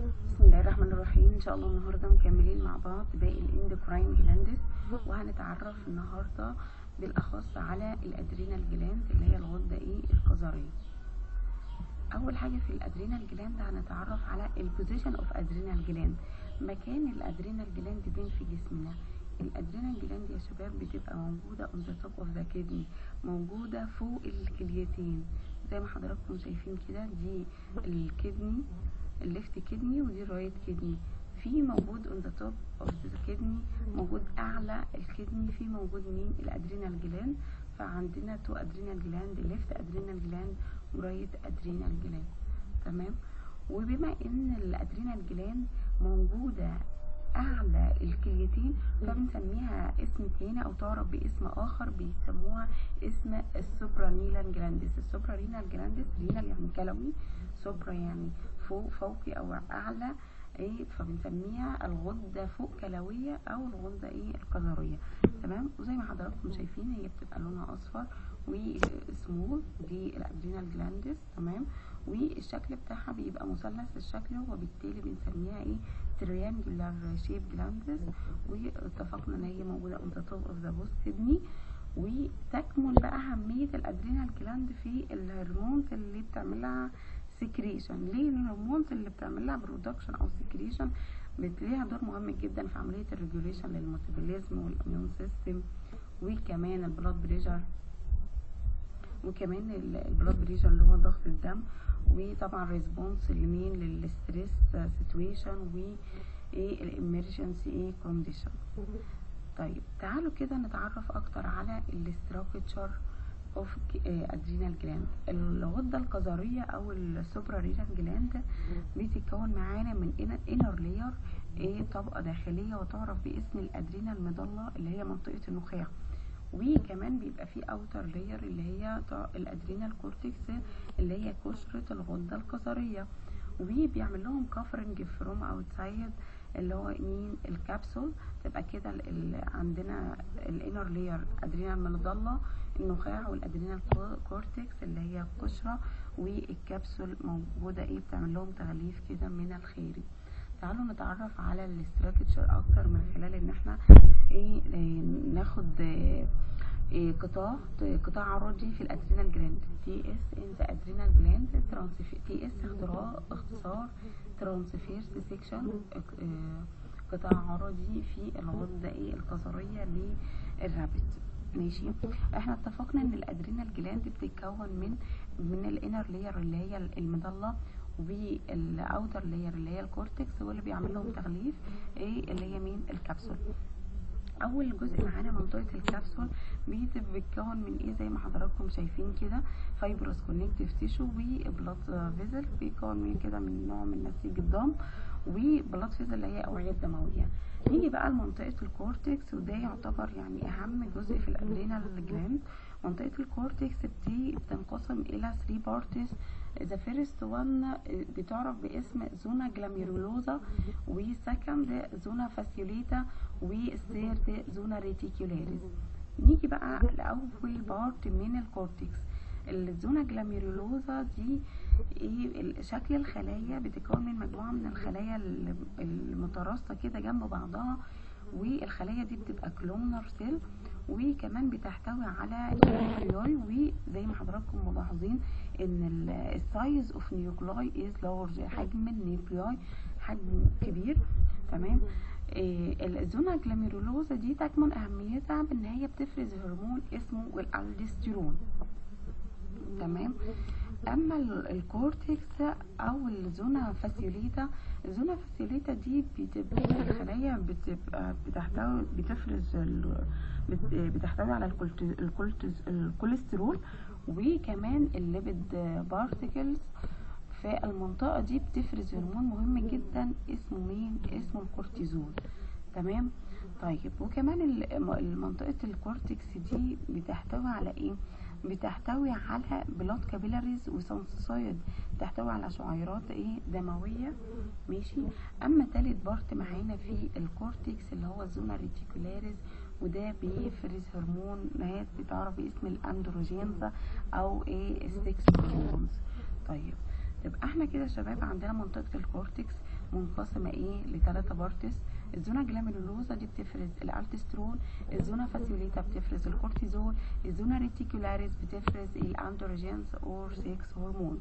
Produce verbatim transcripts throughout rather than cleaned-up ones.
بسم الله الرحمن الرحيم. ان شاء الله النهارده مكملين مع بعض باقي الاندوكراين جلاندز، وهنتعرف النهارده بالاخص على الادرينال جلاند اللي هي الغده ايه الكظريه. اول حاجه في الادرينال جلاند هنتعرف على البوزيشن اوف ادرينال جلاند، مكان الادرينال جلاند فين في جسمنا. الادرينال جلاند يا شباب بتبقى موجوده on the top of the kidney، موجوده فوق الكليتين زي ما حضراتكم شايفين كده. دي الكدني الليفت كدني ودي الرايت كدني. في موجود on the top of the kidney، موجود اعلى الكدني، في موجود مين الادرينال جلاند. فعندنا تو ادرينال جلاند، ليفت ادرينال جلاند ورايت ادرينال جلاند. تمام. وبما ان الادرينال جلاند موجوده اعلى الكليتين فبنسميها اسم تاني او تعرف باسم اخر بيسموها اسم السوبرانيلال جلاندس. السوبرانيلال جلاندس، رينال يعني كلوي، سوبرا يعني فوق، فوقي او اعلى ايه، فبنسميها الغده فوق كلويه او الغده ايه الكظريه. تمام. وزي ما حضراتكم شايفين هي بتبقى لونها اصفر وسمول، دي الادرينال جلاندس. تمام. والشكل بتاعها بيبقى مثلث الشكل، وبالتالي بنسميها ايه تريانجولار شيب جلاندس. واتفقنا ان هي موجوده on the top of the post kidney. وتكمن بقى اهميه الادرينال جلاند في الهرمونز اللي بتعملها سكريشن. ليه؟ الهرمونز اللي بتعملها برودكشن او سكريشن ليها دور مهم جدا في عمليه الريجوليشن للميتابوليزم والاميون سيستم، وكمان البلاد بريشر، وكمان البلاد بريشر اللي هو ضغط الدم، وطبعا ريسبونس لمين للستريس سيتويشن والامرجنسي ايه كونديشن. طيب تعالوا كده نتعرف اكتر على الاستراكشر اوف ادرينال جلاند. الغده الكظريه او السوبرارينال جلاند بتتكون معانا من انر لير، ايه طبقه داخليه وتعرف باسم الادرينال ميدالا اللي هي منطقه النخاع. وكمان بيبقى في اوتر لير اللي هي الادرينال كورتكس اللي هي قشره الغده الكظريه، وبيعمل لهم كفرنج فروم اوتسايد اللي هو مين الكبسول. تبقى كده عندنا الانر لير ادرينال ميدالا النخاع، والادرينال كورتكس اللي هي القشره، والكبسول موجوده ايه بتعمل لهم تغليف كده من الخارج. تعالوا نتعرف على الاستراكشر اكتر من خلال ان احنا ايه ناخد إيه قطاع قطاع عرضي في الادرينال جلاند. تي اس ان ذا ادرينال جلاند ترانسفير، تي اس اختصار ترانسفيرس سيكشن، قطاع عرضي في الغده ايه الكظريه للرابت. ماشي. احنا اتفقنا ان الادرينال جلاند بتتكون من من الانر لير اللي هي الميدالا، والاوتر لير اللي هي الكورتكس، واللي بيعمل لهم تغليف ايه اللي هي مين الكبسول. اول جزء معانا منطقه الكبسول بيتكون من ايه زي ما حضراتكم شايفين كده، فايبروس كونكتيف تيشو وبلاد فيزل، بيكون من كده من نوع من نسيج الدم، وبلاد فيزل اللي هي اوعيه دمويه. نيجي بقى لمنطقه الكورتكس، وده يعتبر يعني اهم جزء في الادرينال جلاند. منطقه الكورتكس دي بتنقسم الى ثلاثة بارتس. ذا فيرست وان بتعرف باسم زونا جلاميرولوزا، وسكند زونا فاسيوليتا، والثيرد زونا ريتيكولاريس. نيجي بقى لاول بارت من الكورتكس. الزونا جلاميرولوزا دي ايه شكل الخلايا، بتتكون من مجموعه من الخلايا المتراصه كده جنب بعضها، والخلايا دي بتبقى كلونر سيل، وكمان بتحتوي على نيوكليوي. وزي ما حضراتكم ملاحظين ان السايز اوف نيوكلاي از لارج، حجم النيوكليوي حجم كبير. تمام. إيه الزونا جلاميرولوزا دي تكمن اهميتها بان هي بتفرز هرمون اسمه الالدوستيرون. تمام. اما الكورتكس او الزونا فاسيوليتا، الزونا فاسيوليتا دي بتبقى الخلايا بتبقى بتحتوي بتفرز بتحتوي على الكوليسترول، وكمان الليبيد بارتيكلز. في المنطقه دي بتفرز هرمون مهم جدا اسمه مين اسمه الكورتيزول. تمام. طيب وكمان منطقه الكورتكس دي بتحتوي على ايه، بتحتوي على بلاد كابيلاريز وسنسوسايد، بتحتوي على شعيرات ايه دمويه. ماشي. اما تالت بارت معانا في الكورتكس اللي هو الزونا ريتيكولاريز، وده بيفرز هرمونات بتعرف باسم الاندروجينز او ايه السكس هرمونز. طيب يبقى احنا كده يا شباب عندنا منطقة الكورتكس منقسمة ايه لثلاثة بارتس. الزونا جلاميرولوزا دي بتفرز الالتسترون، الزونا فاسيوليتا بتفرز الكورتيزول، الزونا ريتيكولاريس بتفرز الاندروجينز اور سيكس هرمونز.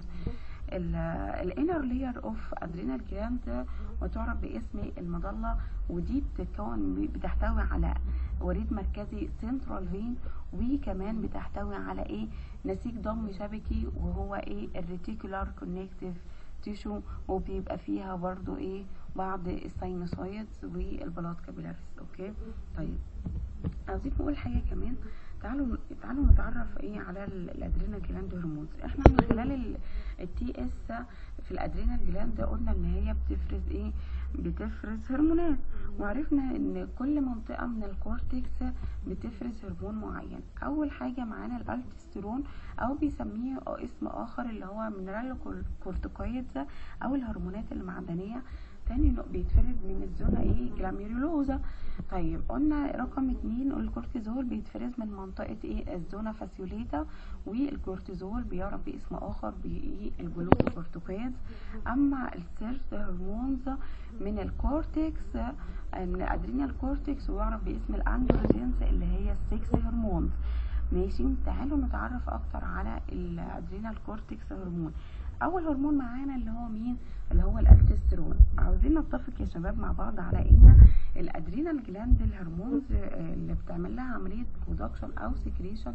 الانر لير اوف ادرينال جلاند وتعرف باسم المظله، ودي بتتكون بتحتوي على وريد مركزي سنترال فين، وكمان بتحتوي على ايه نسيج ضم شبكي وهو ايه الريتيكولار كونكتيف تيشو، وبيبقى فيها برضو ايه بعض الساينوسويدز والبلاد كابيلاريز. اوكي طيب عاوزين نقول حاجه كمان. تعالوا تعالوا نتعرف ايه على الادرينال جلاند هرمونز. احنا من خلال التي اس في الادرينال جلاند قلنا ان هي بتفرز ايه بتفرز هرمونات، وعرفنا ان كل منطقه من الكورتكس بتفرز هرمون معين. اول حاجه معانا الالتسترون او بيسميه اسم اخر اللي هو مينرال كورتيكويدز او الهرمونات المعدنيه. تاني بيتفرز من الزونا ايه جلاميرولوزا. طيب قلنا رقم اتنين الكورتيزول بيتفرز من منطقة ايه الزونا فاسيوليتا، والكورتيزول بيعرف باسم اخر بالجلوكوكورتيكويدز. اما السيرس هرمونز من الكورتكس من الادرينال كورتكس ويعرف باسم الاندروجينز اللي هي السكس هرمونز. ماشي تعالوا نتعرف اكتر على الادرينال كورتكس هرمون. اول هرمون معانا اللي هو مين اللي هو الالتسترون. عاوزين نتفق يا شباب مع بعض على ان الادرينال جلاند الهرمونز اللي بتعمل لها عمليه برودكشن او سكريشن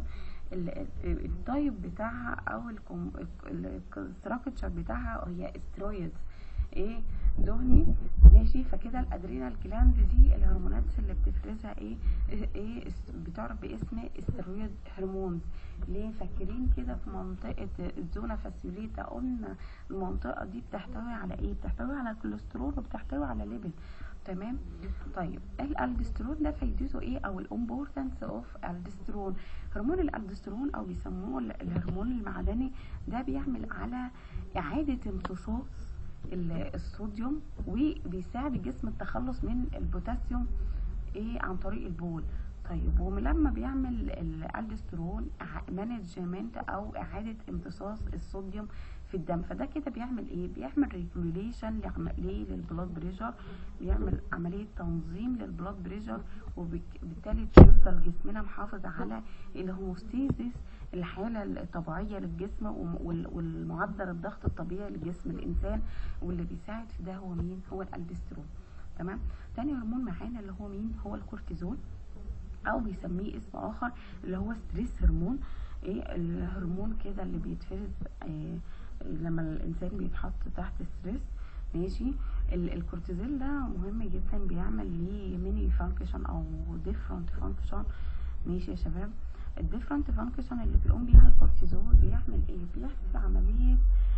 التايب بتاعها او الستراكشر بتاعها هي استرويدز ايه دهني. ماشي فكده الادرينال جلاند دي الهرمونات اللي بتفرزها ايه ايه بتعرف باسم استرويد هرمونز. ليه فاكرين كده في منطقه الزونا فاسيوليتا قلنا المنطقه دي بتحتوي على ايه بتحتوي على كوليسترول وبتحتوي على ليبيد. تمام طيب الالدسترون ده فايدته ايه او الامبورتنس اوف الدسترون. هرمون الالدسترون او بيسموه الهرمون المعدني ده بيعمل على اعاده امتصاص الصوديوم وبيساعد الجسم التخلص من البوتاسيوم ايه عن طريق البول. طيب ولما بيعمل الالدسترون مانجمنت او اعاده امتصاص الصوديوم في الدم، فده كده بيعمل ايه بيعمل ريجوليشن ليه للبلاد بريشر، بيعمل عمليه تنظيم للبلاد بريشر، وبالتالي يفضل جسمنا محافظ على الهوموستيزيس الحاله الطبيعيه للجسم والمعدل الضغط الطبيعي لجسم الانسان، واللي بيساعد في ده هو مين هو الالدسترون. تمام تاني هرمون معانا اللي هو مين هو الكورتيزول او بيسميه اسم اخر اللي هو ستريس هرمون. ايه الهرمون كده اللي بيتفرز إيه لما الانسان بيتحط تحت ستريس. ماشي الكورتيزول ده مهم جدا بيعمل ليه ميني فانكشن او ديفرنت فانكشن. ماشي يا شباب الديفرنت فانكشن اللي بيقوم بيها الكورتيزول بيعمل ايه بيعمل عمليه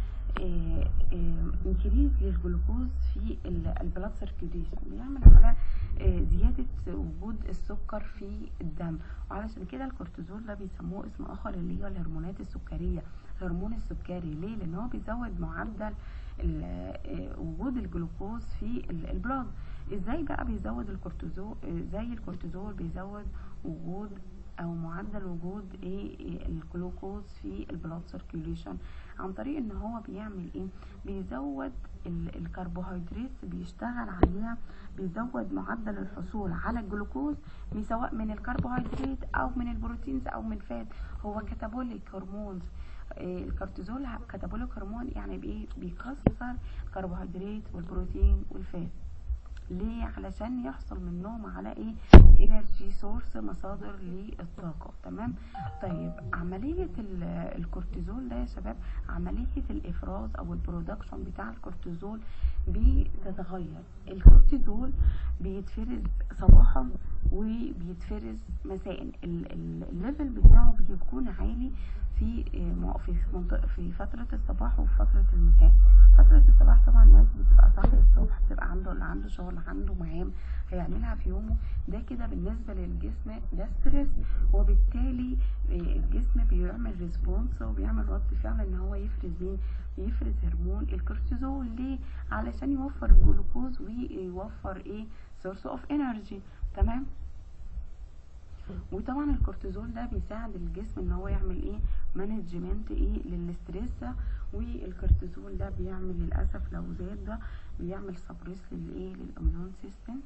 انكريز للجلوكوز في البلاد سيركيوليشن، بيعمل على زياده وجود السكر في الدم، وعلشان كده الكورتيزول ده بيسموه اسم اخر اللي هي الهرمونات السكريه هرمون السكري. ليه لان هو بيزود معدل وجود الجلوكوز في البلاد. ازاي بقى بيزود الكورتيزول زي الكورتيزول بيزود وجود او معدل وجود ايه الجلوكوز في البلاد سيركيوليشن عن طريق ان هو بيعمل ايه بيزود الكربوهيدرات بيشتغل عليها، بيزود معدل الحصول على الجلوكوز سواء من الكربوهيدرات او من البروتينز او من فات. هو كاتابوليك هرمونز. إيه الكورتيزول كاتابوليك هرمون يعني بايه بيكسر الكربوهيدرات والبروتين والفات. ليه علشان يحصل منهم على ايه انرجي سورس مصادر للطاقه. تمام طيب عمليه الكورتيزول ده يا شباب عمليه الافراز او البرودكشن بتاع الكورتيزول بتتغير. الكورتيزول بيتفرز صباحا وبيتفرز مساء. الليفل بتاعه بيكون عالي في في منطقه في فتره الصباح وفي فتره المساء. فتره الصباح طبعا الناس بتبقى صاحيه الصبح، بتبقى عنده اللي عنده شغل عنده مهام هيعملها في يومه، ده كده بالنسبه للجسم ده ستريس، وبالتالي الجسم بيعمل ريسبونس وبيعمل رد فعل ان هو يفرز مين يفرز هرمون الكورتيزول. ليه علشان يوفر الجلوكوز ويوفر ايه سورس اوف انرجي. تمام وطبعا الكورتيزول ده بيساعد الجسم ان هو يعمل ايه مانجمنت ايه للستريس والكورتيزول ده بيعمل للاسف لو زاد ده بيعمل سبريس للايه للاميون سيستم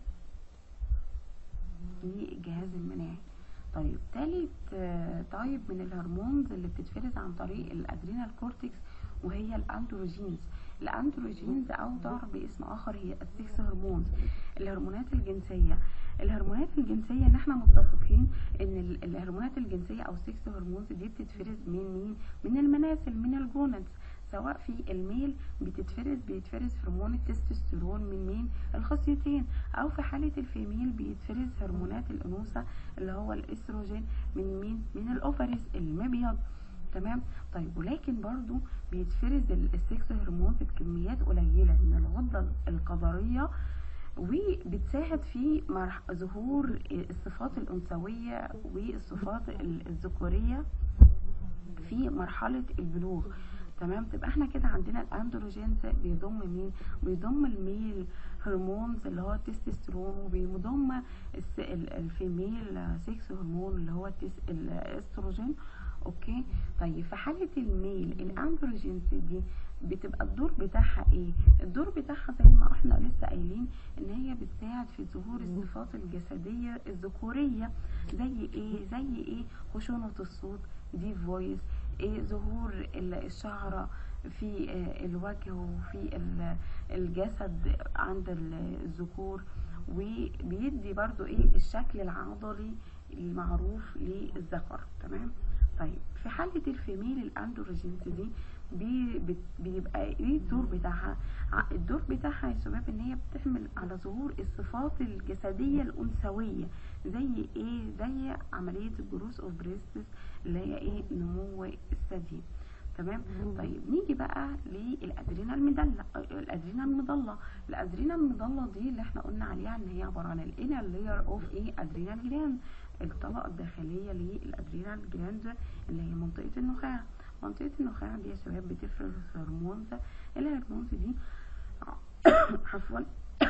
للجهاز المناعي. طيب تالت تايب من الهرمونز اللي بتتفرز عن طريق الادرينال كورتكس وهي الاندروجينز. الاندروجينز او تعرف باسم اخر هي السكس هرمونز، الهرمونات الجنسيه. الهرمونات الجنسيه ان احنا متفقين ان الهرمونات الجنسيه او السكس هرمونز دي بتتفرز من مين؟ من المناسل، من الجونادز. سواء في الميل بتتفرز بيتفرز هرمون التستوستيرون من مين؟ الخصيتين، او في حاله الفيميل بيتفرز هرمونات الانوثه اللي هو الاستروجين من مين؟ من الاوفريز المبيض. تمام. طيب ولكن برضو بيتفرز السكس هرمونز بكميات قليله من الغده الكظريه وبتساعد في ظهور الصفات الانثويه والصفات الذكوريه في مرحله البلوغ. تمام. تبقى احنا كده عندنا الاندروجينز بيضم مين؟ بيضم الميل هرمونز اللي هو التستوستيرون، وبيضم الفيميل سكس هرمون اللي هو الاستروجين. اوكي. طيب في حاله الميل الاندروجينز دي بتبقى الدور بتاعها ايه؟ الدور بتاعها زي ما احنا لسه قايلين ان هي بتساعد في ظهور الصفات الجسديه الذكوريه زي ايه؟ زي ايه؟ خشونه الصوت دي فويس، ايه ظهور الشعر في الوجه وفي الجسد عند الذكور، وبيدي برضو ايه؟ الشكل العضلي المعروف للذكر. تمام. طيب في حالة الفيميل الاندروجينز دي بي بيبقى ايه الدور بتاعها؟ الدور بتاعها يا شباب ان هي بتحمل على ظهور الصفات الجسدية الانثوية زي ايه؟ زي عملية الجروث اوف بريستس اللي هي ايه؟ نمو الثدي. تمام. طيب نيجي بقى للادرينال ميدالا، الادرينال ميدالا. الادرينال ميدالا دي اللي احنا قلنا عليها ان هي عبارة عن الانر لاير اوف ايه؟ ادرينال جلاند، الطبقة الداخلية للادرينال جلاند اللي هي منطقة النخاع. منطقة النخاع دي يا شباب بتفرز هرمونز، الهرمونز دي عفوا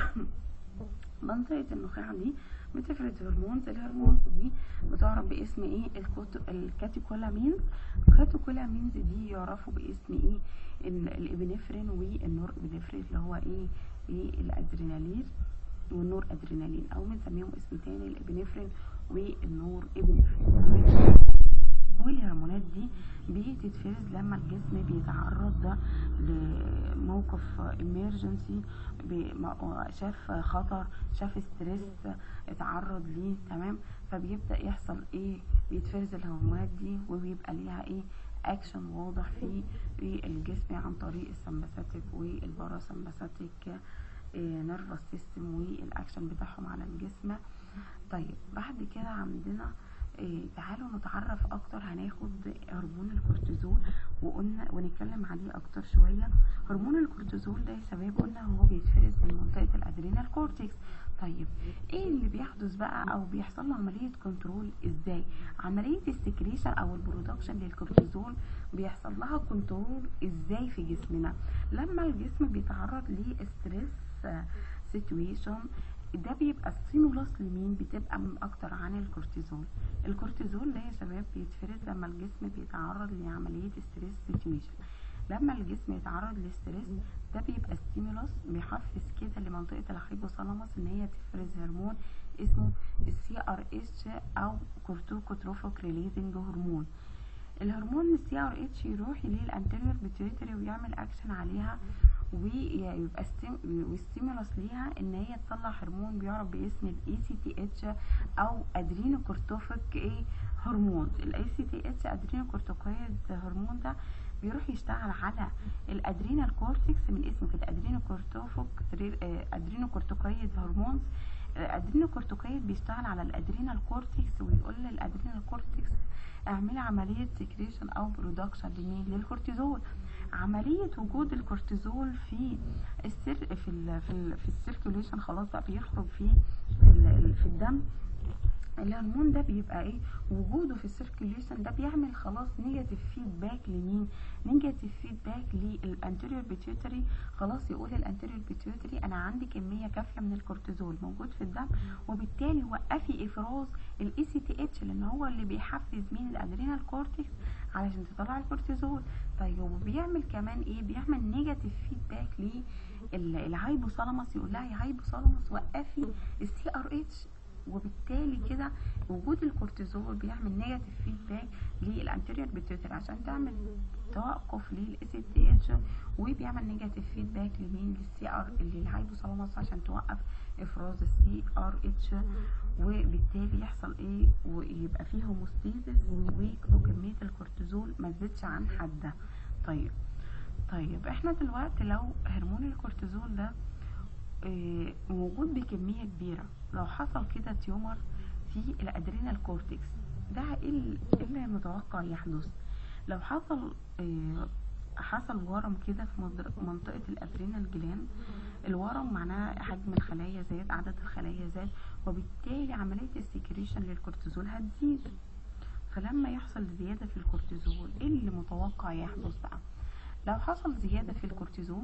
منطقة النخاع دي بتفرز هرمونز، الهرمونز دي بتعرف باسم ايه؟ الكاتيكولامينز. الكاتيكولامينز دي يعرفوا باسم ايه؟ الابنفرين والنور ابنفرين اللي هو ايه؟ ايه؟ الادرينالين والنور ادرينالين، او بنسميهم اسم تاني الابنفرين والنور ابنفرين. والهرمونات دي بتتفرز لما الجسم بيتعرض لموقف اميرجنسي، شاف خطر، شاف ستريس اتعرض ليه. تمام. فبيبدأ يحصل ايه؟ بيتفرز الهرمونات دي وبيبقى ليها ايه؟ اكشن واضح في في الجسم عن طريق السمباثيك والباراسمباثيك نيرفس سيستم والاكشن بتاعهم على الجسم. طيب بعد كده عندنا إيه؟ تعالوا نتعرف اكتر. هناخد هرمون الكورتيزول وقلنا ونتكلم عليه اكتر شويه. هرمون الكورتيزول ده يا شباب قلنا هو بيتفرز من منطقه الادرينال كورتكس. طيب ايه اللي بيحدث بقى او بيحصل له عمليه كنترول ازاي؟ عمليه السكريشن او البرودكشن للكورتيزول بيحصل لها كنترول ازاي في جسمنا؟ لما الجسم بيتعرض لستريس سيتويشن ده بيبقى ستيمولوس لمين؟ بتبقى من اكتر عن الكورتيزول. الكورتيزول ده يا شباب بيتفرز لما الجسم بيتعرض لعمليه ستريس سيتويشن. لما الجسم يتعرض لستريس ده بيبقى ستيمولوس بيحفز كده لمنطقه الهايبوثالاموس ان هي تفرز هرمون اسمه السي ار اتش او كورتيكوتروفيك ريليزنج هرمون. الهرمون السي ار اتش يروح للانتيريور بيتيوتري ويعمل اكشن عليها ويبقى ستيمولوس ليها ان هي تطلع هرمون بيعرف باسم الاي سي تي اتش او ادرينوكورتيكويد ايه هرمون. الاي سي تي اتش ادرينوكورتيكويد هرمون ده بيروح يشتغل على الادرينال كورتكس من اسمه كده ادرينوكورتيكويد ادرينوكورتيكويد هرمونز. الادرينوكورتيكويد بيشتغل على الادرينال كورتكس ويقول للادرينال كورتكس اعملي عمليه سكريشن او برودكشن لمين؟ للكورتيزول. عمليه وجود الكورتيزول في السر في ال في ال في السيركيوليشن خلاص بقى بيخرج في في الدم. الهرمون ده بيبقى ايه وجوده في السيركيوليشن ده بيعمل خلاص نيجاتيف فيدباك لمين؟ نيجاتيف فيدباك للانتيريور بيتيوتري. خلاص يقول الانتيريور بيتيوتري انا عندي كميه كافيه من الكورتيزول موجود في الدم، وبالتالي وقفي افراز الاي سي تي اتش لان هو اللي بيحفز مين؟ الادرينال كورتكس علشان تطلع الكورتيزول. طيب وبيعمل كمان ايه؟ بيعمل نيجاتيف فيدباك للهايبوثالاموس، يقول لها يا هايبوثالاموس وقفي السي ار اتش، وبالتالي كده وجود الكورتيزول بيعمل نيجاتيف فيدباك للانتيريور بيتيوتري عشان تعمل توقف للاس تي اتش، وبيعمل نيجاتيف فيدباك لمين؟ للسي ار للهايبوثالاموس عشان توقف افراز السي ار اتش، وبالتالي يحصل ايه؟ ويبقى فيه هوموستيزيس وكميه الكورتيزول ما تزيدش عن حدها. طيب طيب احنا دلوقتي لو هرمون الكورتيزول ده إيه موجود بكميه كبيره، لو حصل كده تيومر في الادرينال كورتكس ده ايه اللي متوقع يحدث؟ لو حصل إيه حصل ورم كده في منطقه الادرينال جلاند، الورم معناه حجم الخلايا زاد، عدد الخلايا زاد، وبالتالي عمليه السكريشن للكورتيزول هتزيد. فلما يحصل زياده في الكورتيزول ايه اللي متوقع يحدث بقى؟ لو حصل زياده في الكورتيزول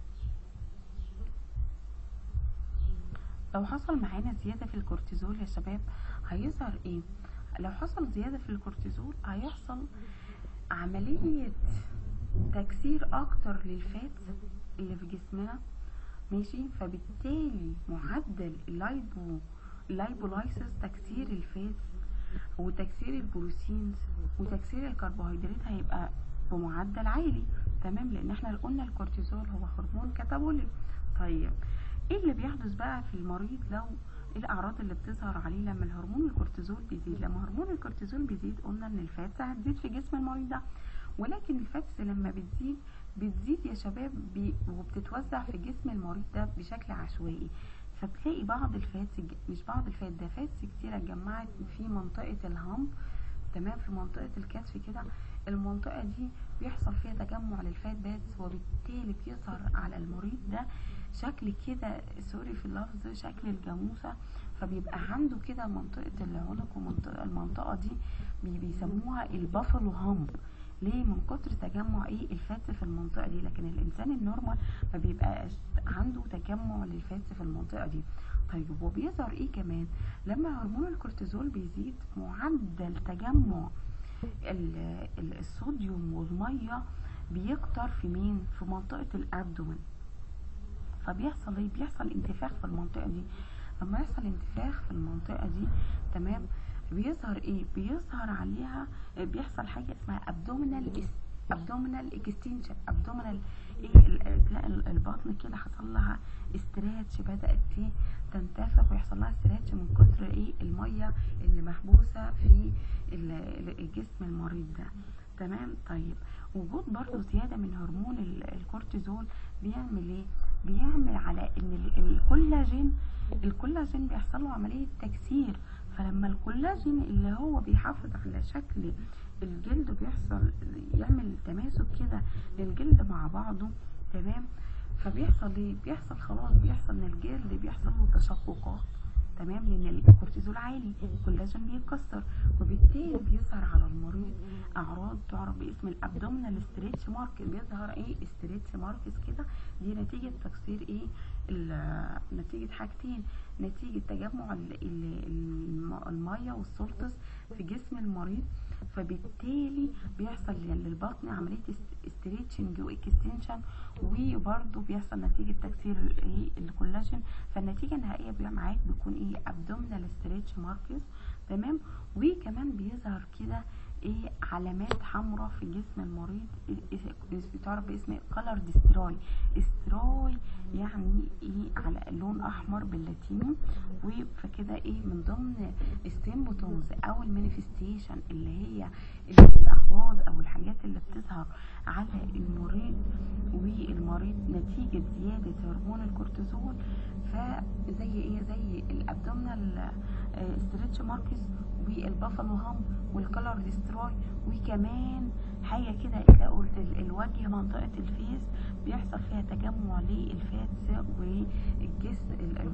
لو حصل معانا زيادة في الكورتيزول يا شباب هيظهر ايه؟ لو حصل زيادة في الكورتيزول هيحصل عملية تكسير اكتر للفات اللي في جسمنا، ماشي؟ فبالتالي معدل اللايبو اللايبولايسيس تكسير الفات وتكسير البروتينز وتكسير الكربوهيدرات هيبقى بمعدل عالي، تمام؟ لان احنا قلنا الكورتيزول هو هرمون كاتابوليك. طيب ايه اللي بيحدث بقى في المريض؟ لو ايه الاعراض اللي بتظهر عليه لما الهرمون الكورتيزول بيزيد؟ لما هرمون الكورتيزول بيزيد قلنا ان الفاتس هتزيد في جسم المريض ده، ولكن الفاتس لما بتزيد بتزيد يا شباب بي وبتتوزع في جسم المريض ده بشكل عشوائي، فتلاقي بعض الفاتس مش بعض الفات ده فاتس كتيره اتجمعت في منطقه الهامب، تمام؟ في منطقه الكتف كده، المنطقه دي بيحصل فيها تجمع للفات باتس، وبالتالي بيظهر على المريض ده شكل كده سوري في اللفظ شكل الجاموسه، فبيبقى عنده كده منطقه العنق ومنطقه المنطقه دي بيسموها البافلو هامب. ليه؟ من كتر تجمع ايه الفات في المنطقه دي. لكن الانسان النورمال ما بيبقاش عنده تجمع للفات في المنطقه دي. طيب وبيظهر ايه كمان؟ لما هرمون الكورتيزول بيزيد معدل تجمع الصوديوم والميه بيكتر في مين؟ في منطقه الابدومن. فبيحصل ايه؟ بيحصل انتفاخ في المنطقه دي. لما يحصل انتفاخ في المنطقه دي، تمام، بيظهر ايه؟ بيظهر عليها بيحصل حاجه اسمها ابدومينال ابدومينال اكستنشن. ابدومينال ايه؟ تلاقي البطن كده حصل لها استراتش، بدات ايه؟ تنتفخ ويحصل لها استراتش من كتر ايه؟ الميه اللي محبوسه في الجسم المريض ده، تمام؟ طيب وجود برضو زياده من هرمون الكورتيزول بيعمل ايه؟ بيعمل على ان الكولاجين الكولاجين بيحصل له عمليه تكسير. فلما الكولاجين اللي هو بيحافظ على شكل الجلد بيحصل يعمل تماسك كده للجلد مع بعضه، تمام؟ فبيحصل ايه؟ بيحصل خلاص بيحصل ان الجلد بيحصل له تشققات، تمام؟ لان الكورتيزول عالي الكولاجين بيتكسر، وبالتالي بيظهر على المريض اعراض تعرف باسم الابدومينال ستريتش مارك. بيظهر ايه؟ ستريتش ماركس كده، دي نتيجه تكسير ايه؟ نتيجه حاجتين، نتيجه تجمع الميه والسولتس في جسم المريض، فبالتالي بيحصل للبطن عمليه استريتشنج واكستنشن، وبرده بيحصل نتيجه تكسير ايه؟ الكولاجين. فالنتيجه النهائيه بيبقى معاك بيكون ايه؟ ابدومينال ستريتش ماركس، تمام؟ وكمان بيظهر كده ايه؟ علامات حمراء في جسم المريض بتعرف باسم كولر ديستروي. استروي يعني ايه؟ على لون احمر باللاتيني. وفكده ايه؟ من ضمن السيمبتومز او المانيفستيشن اللي هي الاعراض او الحاجات اللي بتظهر على المريض والمريض نتيجه زياده هرمون الكورتيزول، فزي ايه؟ زي الابدومينال ستريتش ماركس والبافلو هام والكولر ديستروي، وكمان حاجه كده اذا قلت الوجه منطقه الفيس بيحصل فيها تجمع للفاتس والجسم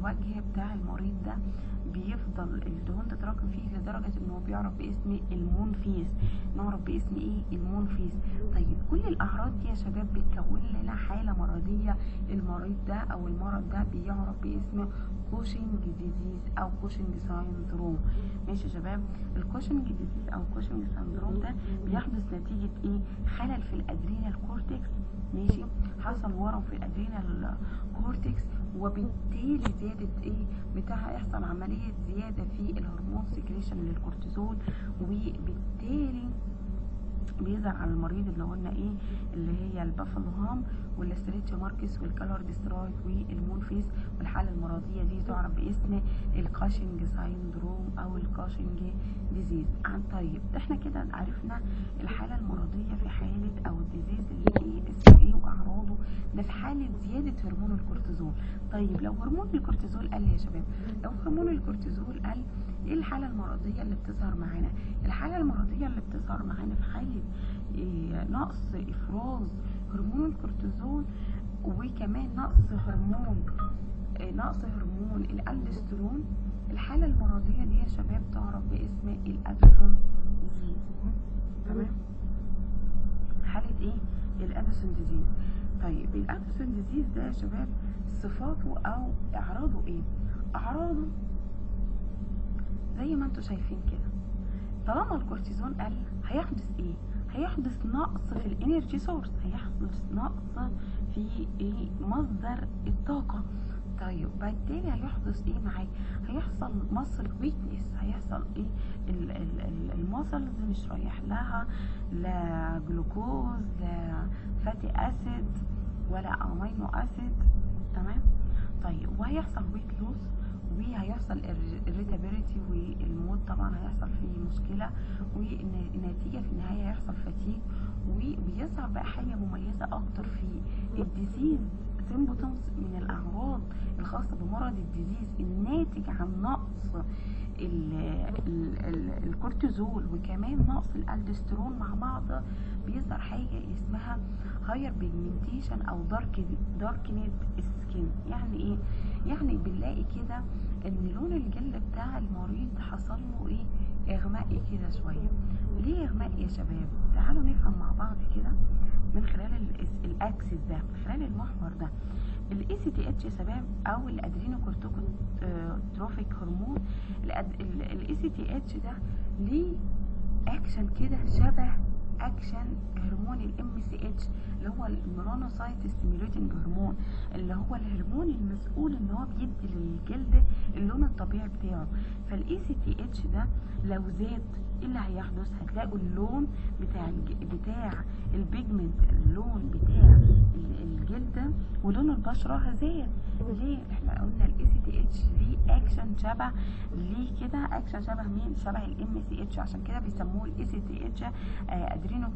الوجه بتاع المريض ده بيفضل الدهون تتراكم فيه لدرجة انه بيعرف باسم المون فيس، نعرف باسم ايه؟ المون فيس. طيب كل الاعراض دي يا شباب بتكون لنا حالة مرضية، المريض ده او المرض ده بيعرف باسم كوشنج ديزيز او كوشنج سايندروم. ماشي يا شباب؟ الكوشنج ديزيز او كوشنج سايندروم ده بيحدث نتيجة ايه؟ خلل في الادرينال كورتكس، ماشي، حصل ورم في الادرينال كورتكس، وبالتالي زيادة ايه بتاعها يحصل عملية زيادة في الهرمون سكريشن للكورتيزول، وبالتالي بيظهر على المريض اللي قلنا ايه اللي هي البافلو هام والستريتش ماركس والكالر ديسترويد والمون فيس. والحاله المرضيه دي تعرف باسم الكاشنج سايندروم او الكاشنج ديزيز. عن طيب احنا كده عرفنا الحاله المرضيه في حاله او الديزيز اللي ايه اسمه ايه واعراضه، ده في حاله زياده هرمون الكورتيزول. طيب لو هرمون الكورتيزول قل يا شباب، لو هرمون الكورتيزول قل ايه الحاله المرضيه اللي بتظهر معانا؟ الحاله المرضيه اللي بتظهر معانا في حاله إيه نقص افراز هرمون الكورتيزول، وكمان نقص هرمون إيه نقص هرمون الالدوستيرون. الحاله المرضيه دي يا شباب تعرف باسم الاديسون ديزيز. تمام؟ حاله ايه؟ الاديسون ديزيز. طيب الاديسون ديزيز ده يا شباب صفاته او اعراضه ايه؟ اعراضه زي ما انتم شايفين كده، طالما الكورتيزون قل هيحدث ايه؟ هيحدث نقص في الانرجي سورس، هيحدث نقص في ايه؟ مصدر الطاقة. طيب بالتالي هيحدث ايه معاك؟ هيحصل ماسل ويكنس، هيحصل ايه؟ الماسلز مش رايح لها لا جلوكوز لا فاتي اسيد ولا امينو اسيد. تمام؟ طيب وهيحصل ويت لوس، وهيحصل irritability، والمود طبعا هيحصل فيه مشكلة، والنتيجة في النهاية هيحصل فتيج. وبيظهر بقى حاجة مميزة اكتر في الديزيز سيمبتومز من الاعراض الخاصة بمرض الديزيز الناتج عن نقص الكورتيزول وكمان نقص الالدوستيرون مع بعض. بيظهر حاجة اسمها هاير بيجمنتيشن او دارك داركنيد سكين. يعني ايه؟ يعني بنلاقي كده ان لون الجلد بتاع المريض حصل له ايه؟ اغمائي كده شويه. ليه اغمائي يا شباب؟ تعالوا نفهم مع بعض كده من خلال الاكسس ده، من خلال المحور ده. الاي سي تي اتش يا شباب او الادرينوكورتيكوتروفيك هرمون، الاي سي تي اتش ده ليه اكشن كده شبه اكشن هرمون الام سي اتش اللي هو الميلانوسايت ستيميوليتنج هرمون، اللي هو الهرمون المسؤول ان هو بيدي للجلد اللون الطبيعي بتاعه. فالاي سي تي اتش ده لو زاد ايه اللي هيحدث؟ هتلاقوا اللون بتاع بتاع البيجمنت، اللون بتاع الجلد ولون البشره زاد. ليه؟ احنا قلنا الاي سي تي اتش ليه اكشن شبه ليه كده اكشن شبه مين؟ شبه الام سي اتش، عشان كده بيسموه الاي سي تي اتش ادرينو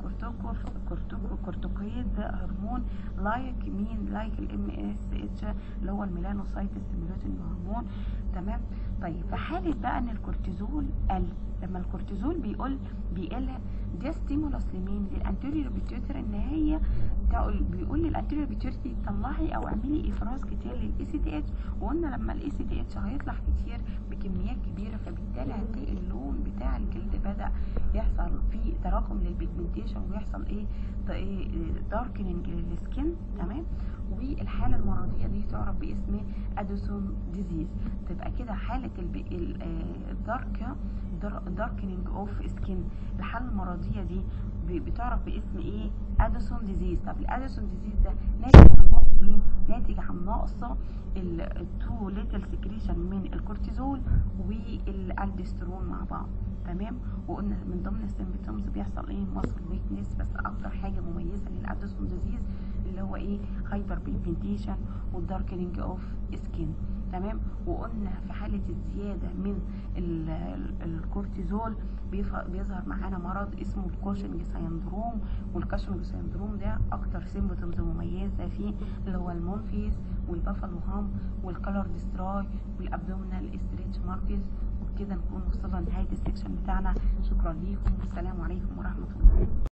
كورتيكويد هرمون لايك مين؟ لايك الام اس اتش اللي هو الميلانوسايت ستيميوليتنج هرمون. تمام؟ طيب في حاله بقى ان الكورتيزول قل، لما الكورتيزول بيقل بيقل ده ستيمولس لمين؟ للانتيريور بيتيوتري، ان هي بيقول للانتيريور بيتيوتري طلعي او اعملي افراز كتير للاي سي تي اتش. وقلنا لما الاي سي تي اتش هيطلع كتير بكميات كبيره، فبالتالي هتلاقي اللون بتاع الجلد بدا يحصل فيه تراكم للبيجمنتيشن ويحصل ايه؟ داركنينج للسكين. تمام؟ والحاله المرضيه دي تعرف باسم اديسون ديزيز. تبقى كده حاله الدارك داركنينج اوف سكين، الحاله المرضيه دي بتعرف باسم ايه؟ اديسون ديزيز. طب الاديسون ديزيز ده ناتج عن نقص مين؟ ناتج عن نقص التو ليتل سكريشن من الكورتيزول والالدوستيرون مع بعض. تمام؟ وقلنا من ضمن السيمبتومز بيحصل ايه؟ ماسل ويكنس، بس اكتر حاجه مميزه للاديسون ديزيز اللي هو ايه؟ هايبر بيجمنتيشن والداركنينج اوف سكين. تمام؟ وقلنا في حاله الزياده من الكورتيزول بيظهر معانا مرض اسمه الكوشنج سايندروم، والكوشنج سايندروم ده اكتر سيمبتومز مميزه فيه اللي هو المونفيس والبافلو هام والكالر ديستراي والابدومينال ستريتش ماركس. وبكده نكون وصلنا لنهايه السكشن بتاعنا. شكرا ليكم والسلام عليكم ورحمه الله.